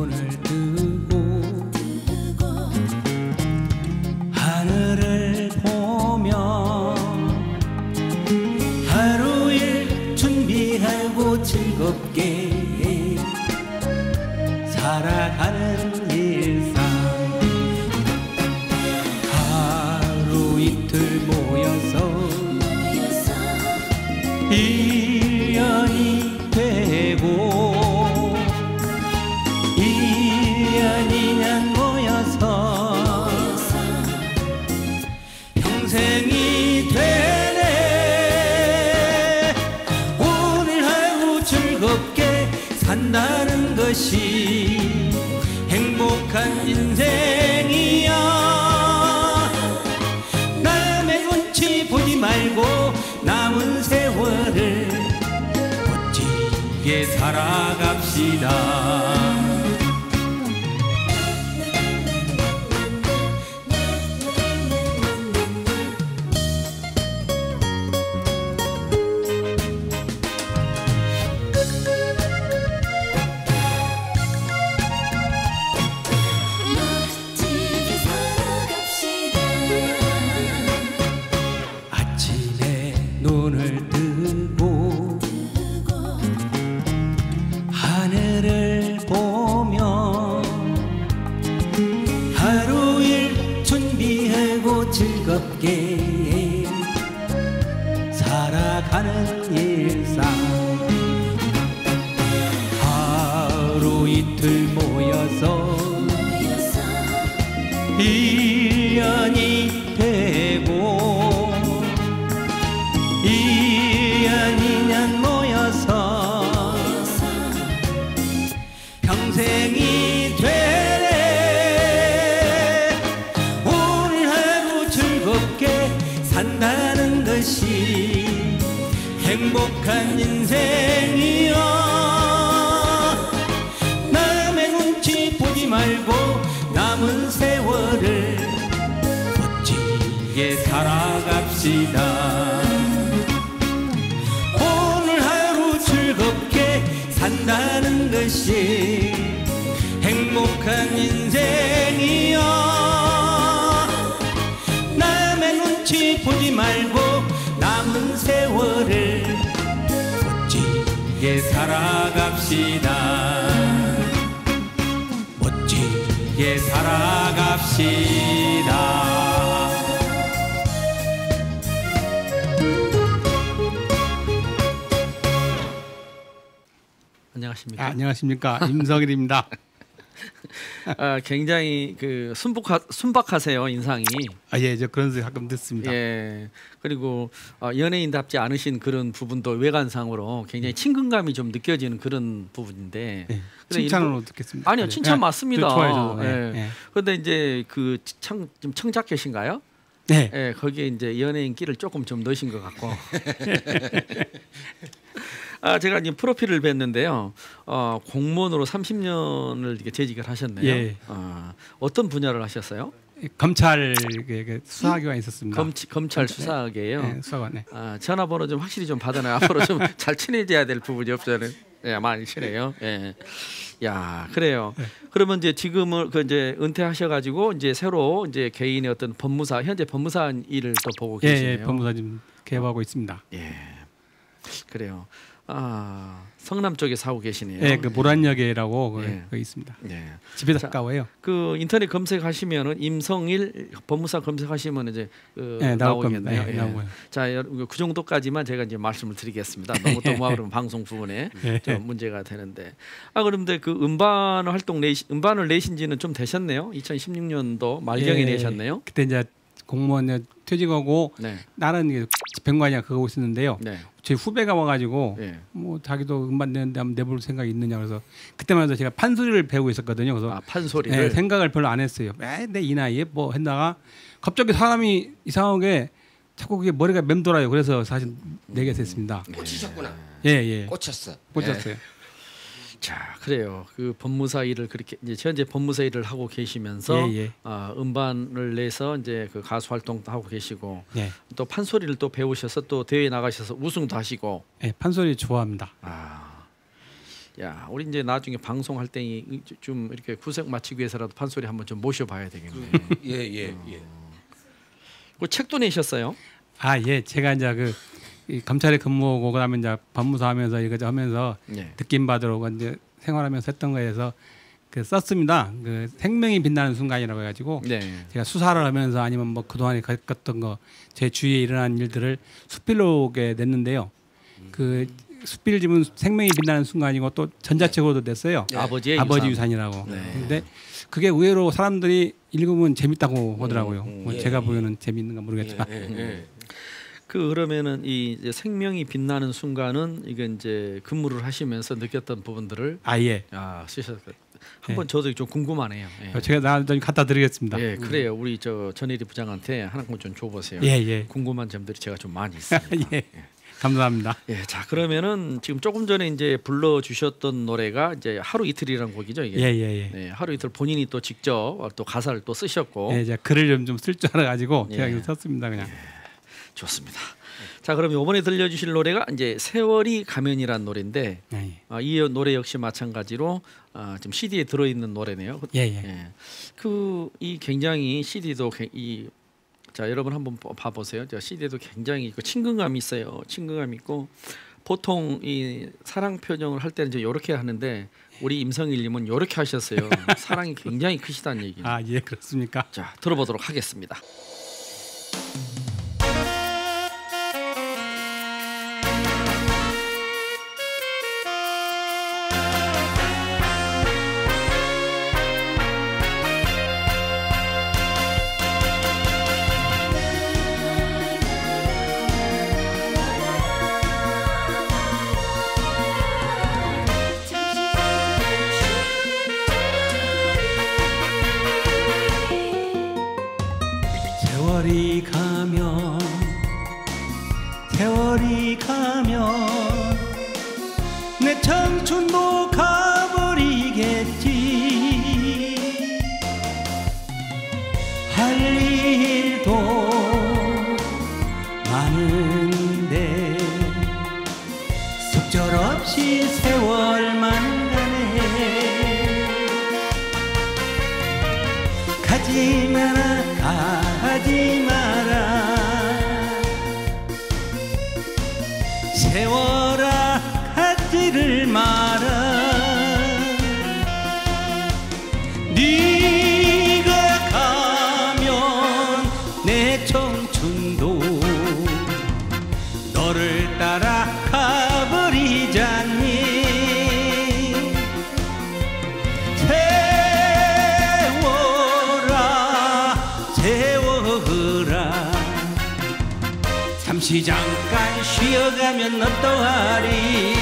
눈을 뜨고 하늘을 보며 하루 일 준비하고 즐겁게 살아가는 일상. 하루 이틀 모여서 1년이 되고 1년 2년 모여서 평생이 되네. 오늘 하루 즐겁게 산다는 것이 행복한 인생이야. 남의 눈치 보지 말고 남은 세월을 멋지게 살아갑시다. 눈을 뜨고 하늘을 보며 하루 일 준비하고 즐겁게 살아가는 일상. 하루 이틀 모여서 1년이 되고 1년 2년 모여서 평생이 되네. 오늘 하루 즐겁게 산다는 것이 행복한 인생이여. 남의 눈치 보지 말고 남은 세월을 멋지게 살아갑시다. 즐겁게 산다는 것이 행복한 인생이여. 남의 눈치 보지 말고 남은 세월을 멋지게 살아갑시다. 멋지게 살아갑시다. 안녕하십니까? 안녕하십니까? 임성일입니다. 굉장히 그 순박하세요, 인상이. 예, 저 그런 소리 가끔 듣습니다. 예. 그리고 연예인답지 않으신 그런 부분도 외관상으로 굉장히 친근감이 좀 느껴지는 그런 부분인데. 예, 칭찬으로 듣겠습니다. 아니요, 칭찬 맞습니다. 좋아요, 저도. 예. 그런데 이제 그 좀 청자켓인가요? 네. 예, 거기에 이제 연예인 끼를 조금 좀 넣으신 것 같고. 제가 이제 프로필을 뵀는데요. 공무원으로 30년을 이렇게 재직을 하셨네요. 예. 어떤 분야를 하셨어요? 검찰 수사기관에 있었습니다. 검찰 수사계예요. 네, 수사관에. 전화번호 좀 확실히 좀 받아놔요. 앞으로 좀 잘 친해져야 될 부분이 없잖아요. 예, 많이 친해요. 예. 야, 그래요. 네. 그러면 이제 지금은 그 이제 은퇴하셔가지고 이제 새로 이제 개인의 어떤 법무사 현재 법무사 일을 또 보고 계시네요. 예, 법무사 지금 개업하고 있습니다. 예, 그래요. 성남 쪽에 사고 계시네요. 예, 그 모란역이라고 예. 거기 있습니다. 예. 집에서 가까워요. 그 인터넷 검색하시면은 임성일 법무사 검색하시면 이제 예, 나오겠네요. 예, 나오고요. 자, 그 정도까지만 제가 이제 말씀을 드리겠습니다. 너무 또 그러면 방송 부분에 예. 좀 문제가 되는데. 그런데 그 음반을 내신지는 좀 되셨네요. 2016년도 말경에 예, 내셨네요. 그때 이제 공무원 퇴직하고 네. 나는 집행관이야 그거 있었는데요. 네. 제 후배가 와가지고 예. 뭐 자기도 음반 내는데 한번 내볼 생각이 있느냐 그래서 그때만 해도 제가 판소리를 배우고 있었거든요. 그래서 판소리를 네, 생각을 별로 안 했어요. 내 이 나이에 뭐 했다가 갑자기 사람이 이상하게 자꾸 그게 머리가 맴돌아요. 그래서 사실 내게 됐습니다. 꽂히셨구나. 예. 꽂혔어. 꽂혔어요. 자, 그래요. 그 법무사 일을 그렇게 이제 현재 법무사 일을 하고 계시면서 음반을 내서 이제 그 가수 활동도 하고 계시고 또 판소리를 또 배우셔서 또 대회 나가셔서 우승도 하시고. 판소리 좋아합니다. 야, 우리 이제 나중에 방송할 때 좀 이렇게 구색 맞추기 위해서라도 판소리 한번 좀 모셔봐야 되겠네. 예. 그 책도 내셨어요? 아, 예. 제가 이제 이 검찰에 근무하고 그다음에 이제 법무사하면서 이거 하면서 느낌 받으러 이제 생활하면서 했던 거에서 썼습니다. 생명이 빛나는 순간이라고 해가지고 제가 수사를 하면서 아니면 뭐 그동안에 겪었던 거 제 주위에 일어난 일들을 수필록에 냈는데요. 수필집은 생명이 빛나는 순간이고 또 전자책으로도 냈어요. 아버지 유산이라고. 근데 그게 의외로 사람들이 읽으면 재밌다고 하더라고요. 뭐 제가 보기에는 재밌는가 모르겠지만. 그러면은 이 생명이 빛나는 순간은 이게 이제 근무를 하시면서 느꼈던 부분들을 쓰셨어요. 한번 저도 좀 궁금하네요. 제가 나중에 갖다 드리겠습니다. 그래요. 우리 전일희 부장한테 하나 좀 줘보세요. 궁금한 점들이 제가 좀 많이 있습니다. 감사합니다. 자 그러면은 지금 조금 전에 이제 불러주셨던 노래가 이제 하루 이틀이라는 곡이죠, 이게. 하루 이틀 본인이 또 직접 또 가사를 또 쓰셨고. 제가 글을 좀 쓸 줄 알아가지고 제가 썼습니다, 그냥. 좋습니다. 자, 그럼 이번에 들려주실 노래가 이제 세월이 가면이라는 노래인데 이 노래 역시 마찬가지로 지금 CD에 들어있는 노래네요. 이 굉장히 CD도 자 여러분 한번 봐보세요. CD에도 굉장히 친근감이 있어요. 친근감 있고 보통 이 사랑 표정을 할 때는 이제 이렇게 하는데 우리 임성일님은 이렇게 하셨어요. 사랑이 굉장히 크시다는 얘기죠. 그렇습니까? 자 들어보도록 하겠습니다. 세월이 가면 내 청춘도 가버리겠지. 할 일도 많은데 속절없이 세월만 가네. 가지 마라 가지 마라 세월아 가지를 마라. 네가 가면 내 청춘도 너를 따라 가버리잖니. 세월아 세월아 잠시 잠깐 쉬어가면 어떠하리.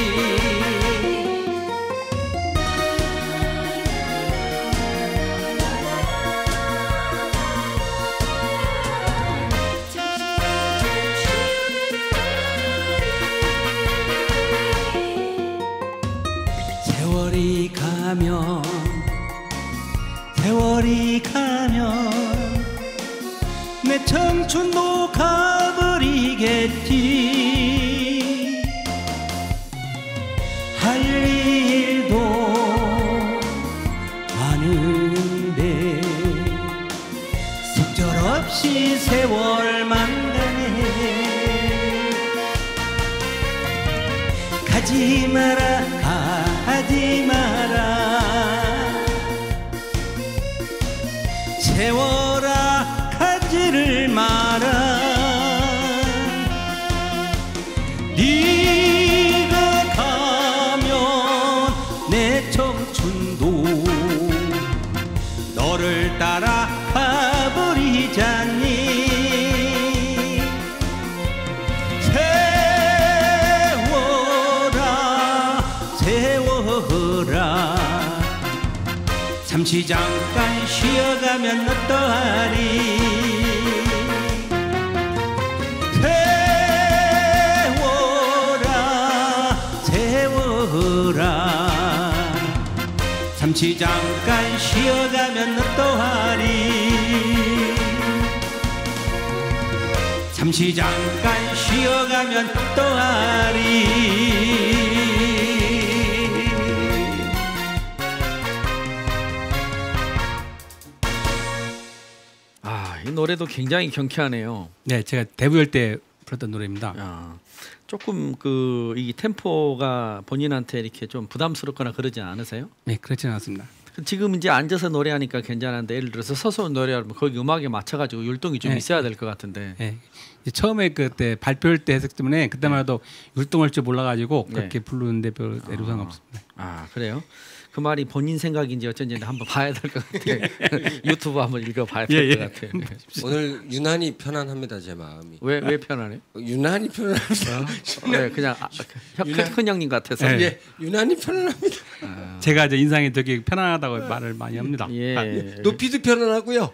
세월이 가면 세월이 가면 내 청춘도 가버리겠지. 할 일도 많은데 속절없이 세월만 가네. 가지 마라 가지 마라 세월아 가지를 마라. 네가 가면 내 청춘도 너를 따라 가버리잖니. 세월아 세월아 잠시 잠깐 쉬어가면 어떠하리. 잠시 잠깐 쉬어가면 어떠하리. 잠시 잠깐 쉬어가면 어떠하리. 이 노래도 굉장히 경쾌하네요. 네, 제가 데뷔할 때 불렀던 노래입니다. 조금 이 템포가 본인한테 이렇게 좀 부담스럽거나 그러지 않으세요? 네, 그렇지는 않습니다. 지금 이제 앉아서 노래하니까 괜찮은데 예를 들어서 서서 노래하면 거기 음악에 맞춰가지고 율동이 좀 있어야 될 것 같은데. 네. 처음에 그때 발표할 때 했기 때문에 그때만 해도 율동할 줄 몰라가지고 그렇게 부르는데 별 애로사항 없습니다. 그래요? 그 말이 본인 생각인지 어쩐지 한번 봐야 될 것 같아요. 유튜브 한번 읽어봐야 될 것 같아요. 오늘 유난히 편안합니다, 제 마음이. 왜 편안해? 유난히 편안합니다. 네, 그냥 큰 형님 같아서. 예, 유난히 편안합니다. 제가 이제 인상이 되게 편안하다고 말을 많이 합니다. 높이도 편안하고요.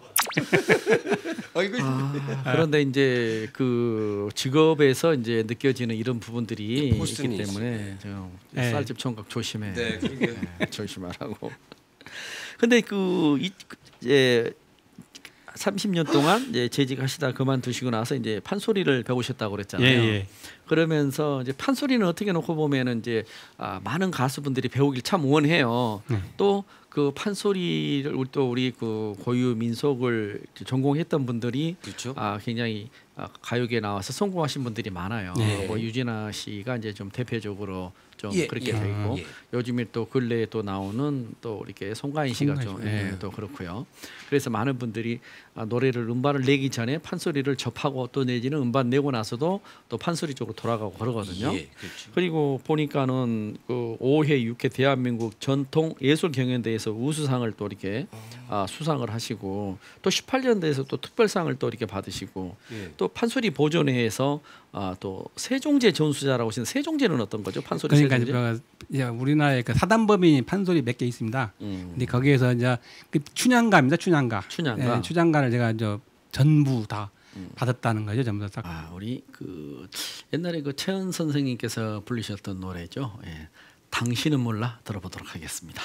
그런데 이제 그 직업에서 이제 느껴지는 이런 부분들이 있기 때문에 쌀집 총각 조심해. 네, 조심하라고. 근데 이제 30년 동안 이제 재직하시다 그만두시고 나서 이제 판소리를 배우셨다고 그랬잖아요. 그러면서 이제 판소리는 어떻게 놓고 보면은 이제 많은 가수분들이 배우길 참 원해요. 또 그 판소리를 우리 그 고유 민속을 전공했던 분들이 그렇죠. 굉장히 가요계에 나와서 성공하신 분들이 많아요. 뭐 유진아 씨가 이제 좀 대표적으로 좀 그렇게 되고 요즘에 또 근래에 또 나오는 또 이렇게 송가인 씨가 좀 또 그렇고요. 그래서 많은 분들이 노래를 음반을 내기 전에 판소리를 접하고 또 내지는 음반 내고 나서도 또 판소리 쪽으로 돌아가고 그러거든요. 그렇죠. 그리고 보니까는 그 5회 6회 대한민국 전통 예술 경연대회에서 우수상을 또 이렇게 수상을 하시고 또 18년대에서 또 특별상을 또 이렇게 받으시고 또 판소리 보존회에서 또 세종제 전수자라고 하시는 세종제는 어떤 거죠? 판소리 그러니까 이제 우리나라에 그 사단법인이 판소리 몇 개 있습니다. 근데 거기에서 이제 그 춘향가입니다. 춘향가. 네, 춘향가를 제가 전부 다 받았다는 거죠. 전부 다. 우리 옛날에 최은 선생님께서 부르셨던 노래죠. 당신은 몰라 들어보도록 하겠습니다.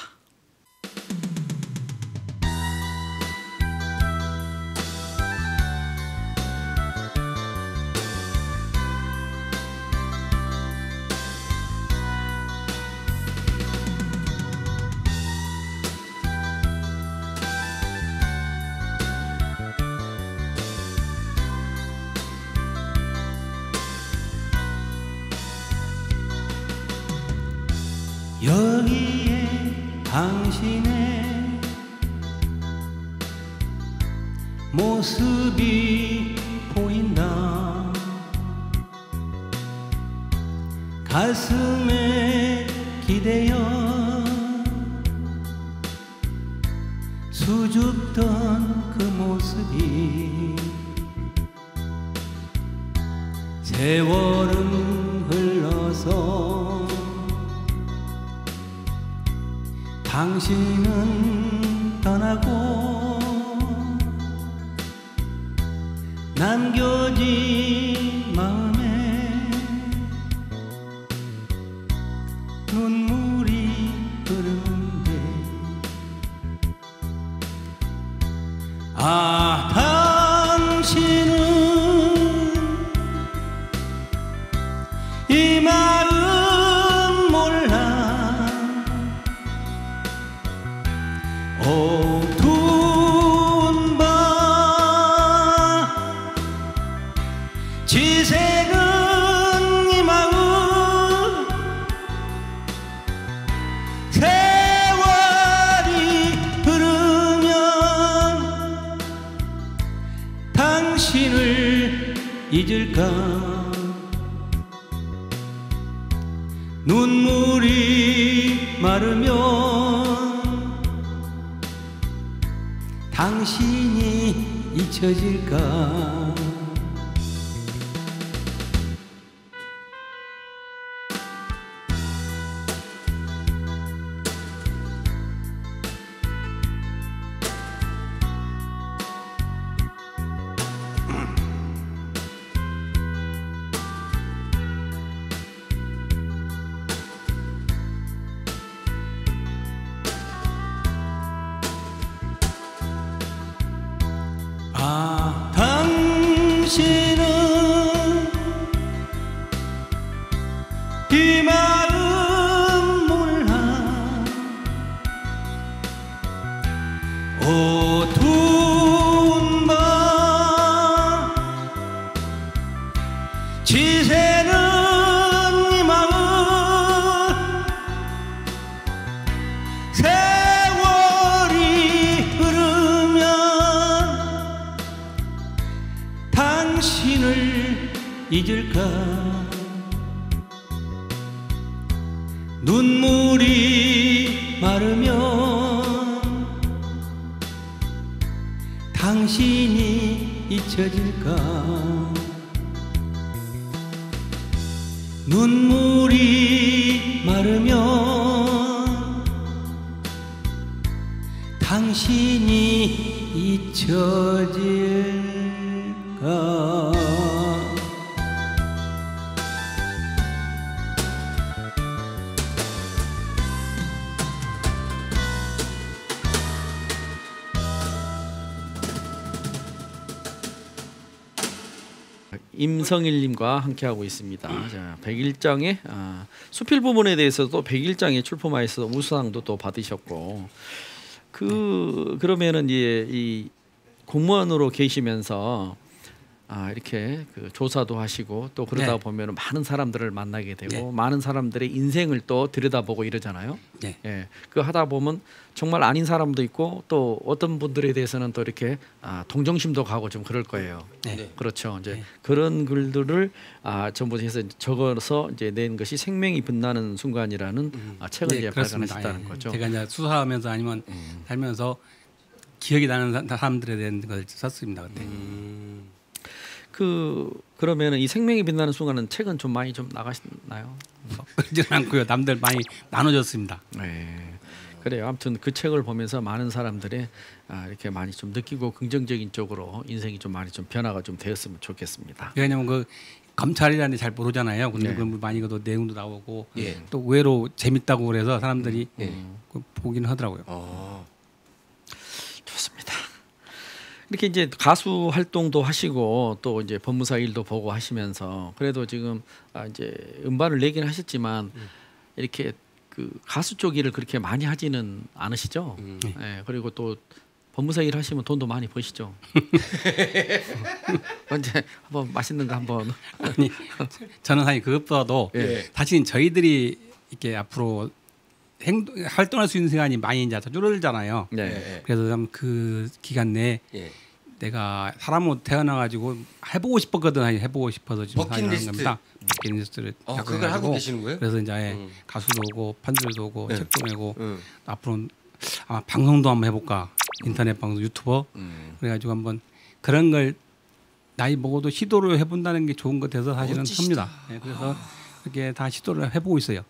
여기에 당신의 모습이 보인다. 가슴에 기대어 수줍던 그 모습이 세월은 흘러서 당신은 떠나고 남겨진 마음에 눈물이 흐르는데 당신은 이 마음 몰라. 어두운 밤 지새는 이 마음 세월이 흐르면 당신을 잊을까. 눈물이 마르면 당신이 잊혀질까. 당신은 이 마음 몰라. 어두운 밤 잊을까 눈물이 마르면 당신이 잊혀질까 눈물이 마르면 당신이 잊혀질까 임성일님과 함께하고 있습니다. 자, 백일장의 수필 부분에 대해서도 백일장에 출품하여서 우수상도 또 받으셨고 그러면은 이 공무원으로 계시면서 이렇게 그 조사도 하시고 또 그러다 보면 많은 사람들을 만나게 되고 많은 사람들의 인생을 또 들여다보고 이러잖아요. 예, 그 하다 보면 정말 아닌 사람도 있고 또 어떤 분들에 대해서는 또 이렇게 동정심도 가고 좀 그럴 거예요. 그렇죠. 이제 그런 글들을 전부 해서 적어서 이제 낸 것이 생명이 빛나는 순간이라는 책을 이제 발간하셨다는 거죠. 제가 이제 수사하면서 아니면 살면서 기억이 나는 사람들에 대한 걸 썼습니다. 그때. 그러면은 이 생명이 빛나는 순간은 책은 좀 많이 좀 나가시나요? 그러지는 않고요. 남들 많이 나눠줬습니다. 네, 그래요. 아무튼 그 책을 보면서 많은 사람들이 이렇게 많이 좀 느끼고 긍정적인 쪽으로 인생이 좀 많이 좀 변화가 좀 되었으면 좋겠습니다. 왜냐하면 그 검찰이라는 데 잘 모르잖아요. 근데 그 많이 그 내용도 나오고 또 의외로 재밌다고 그래서 사람들이 보기는 하더라고요. 좋습니다. 이렇게 이제 가수 활동도 하시고 또 이제 법무사 일도 보고 하시면서 그래도 지금 이제 음반을 내긴 하셨지만 이렇게 그 가수 쪽 일을 그렇게 많이 하지는 않으시죠? 네, 그리고 또 법무사 일 하시면 돈도 많이 버시죠. 언제 한번 맛있는 거 한번. 아니, 저는 사실 그것보다도 사실 저희들이 이렇게 앞으로 활동할 수 있는 시간이 많이 이제 줄어들잖아요. 그래서 그 기간 내에 내가 사람으로 태어나가지고 해보고 싶었거든. 해보고 싶어서 지금 하는 겁니다. 버킷리스트를 그걸 하고 계시는 거예요? 그래서 이제 가수도 오고 편지도 오고 책도 내고 앞으로 아마 방송도 한번 해볼까. 인터넷 방송 유튜버 그래가지고 한번 그런 걸 나이 먹어도 시도를 해본다는 게 좋은 것 같아서 사실은 합니다. 그래서 이렇게 다 시도를 해보고 있어요.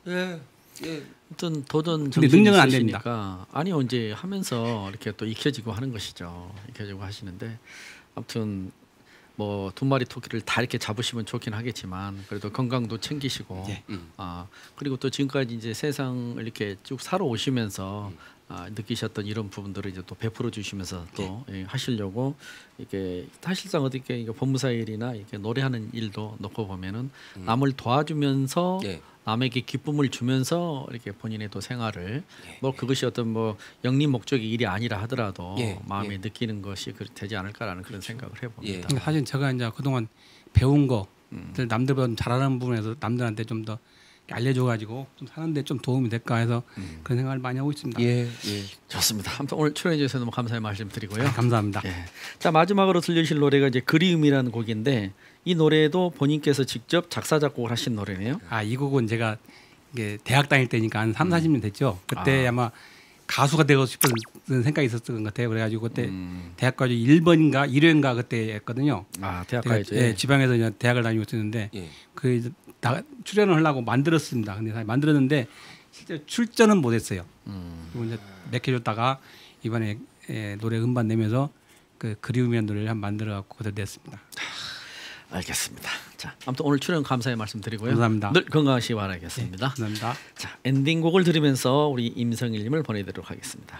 어떤 도전 근데 능력은 안 됩니다. 아니요, 이제 하면서 이렇게 또 익혀지고 하는 것이죠. 익혀지고 하시는데 아무튼 뭐 두 마리 토끼를 다 이렇게 잡으시면 좋긴 하겠지만 그래도 건강도 챙기시고 그리고 또 지금까지 이제 세상을 이렇게 쭉 살아오시면서 느끼셨던 이런 부분들을 이제 또 베풀어 주시면서 또 하시려고 이게 사실상 어떻게 법무사 일이나 이렇게 노래하는 일도 놓고 보면은 남을 도와주면서 남에게 기쁨을 주면서 이렇게 본인의 또 생활을 뭐 그것이 어떤 뭐 영리 목적의 일이 아니라 하더라도 마음에 느끼는 것이 되지 않을까라는 그런 생각을 해봅니다. 사실 제가 이제 그동안 배운 거 남들보다 잘하는 부분에서 남들한테 좀 더 알려줘가지고 좀 사는데 좀 도움이 될까 해서 그런 생각을 많이 하고 있습니다. 좋습니다. 아무튼 오늘 출연해 주셔서 너무 감사의 말씀드리고요. 감사합니다. 자, 마지막으로 들려주실 노래가 이제 그리움이라는 곡인데 이 노래도 본인께서 직접 작사 작곡을 하신 노래네요. 이 곡은 제가 이게 대학 다닐 때니까 한 30-40년 됐죠. 그때 아마 가수가 되고 싶은 생각이 있었던 것 같아요. 그래가지고 그때 대학 가서 1번인가 1회인가 그때 했거든요. 대학 가야죠. 지방에서 이제 대학을 다니고 있었는데 그 출연을 하려고 만들었습니다. 근데 사실 만들었는데 실제 출전은 못했어요. 그리고 이제 맥혀줬다가 이번에 노래 음반 내면서 그 그리움이라는 노래를 한번 만들어갖고 그대로 냈습니다. 알겠습니다. 자, 아무튼 오늘 출연 감사의 말씀드리고요. 감사합니다. 늘 건강하시기 바라겠습니다. 감사합니다. 자, 엔딩곡을 들으면서 우리 임성일님을 보내드리도록 하겠습니다.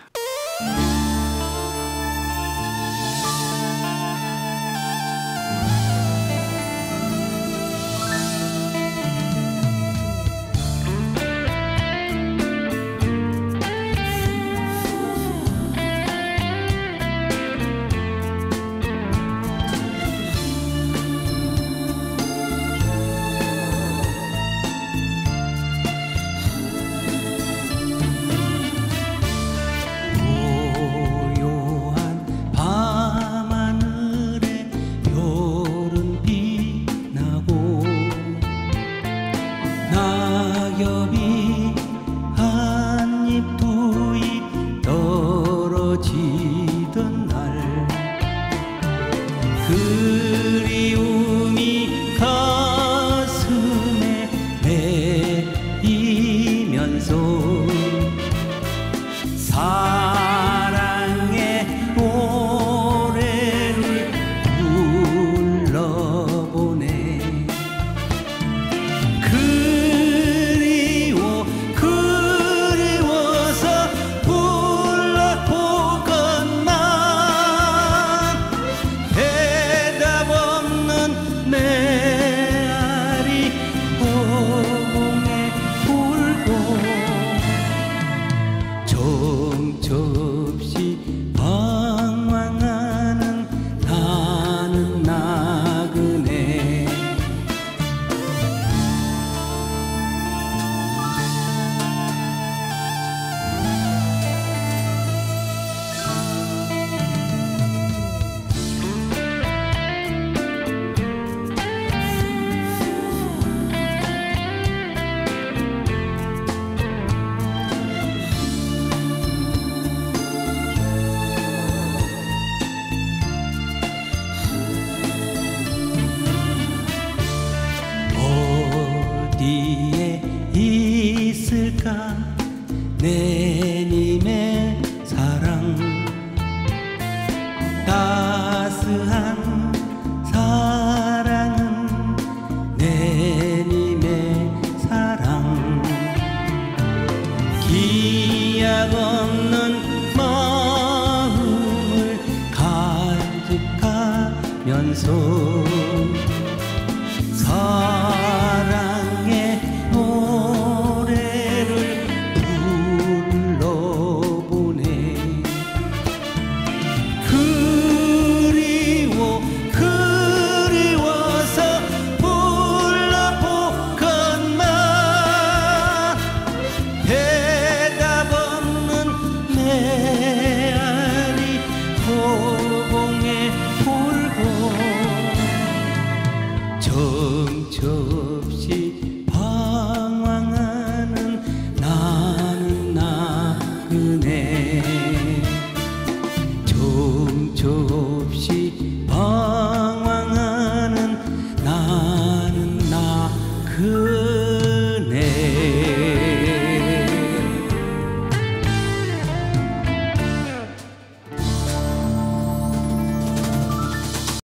만나서 사랑의 노래를 불러보네. 그리워서 불러보건만 대답 없는 메아리 호봉에 울고 정처 없이 방황하는 나는 나그네. 정처 없이 방황하는 나는 나그네.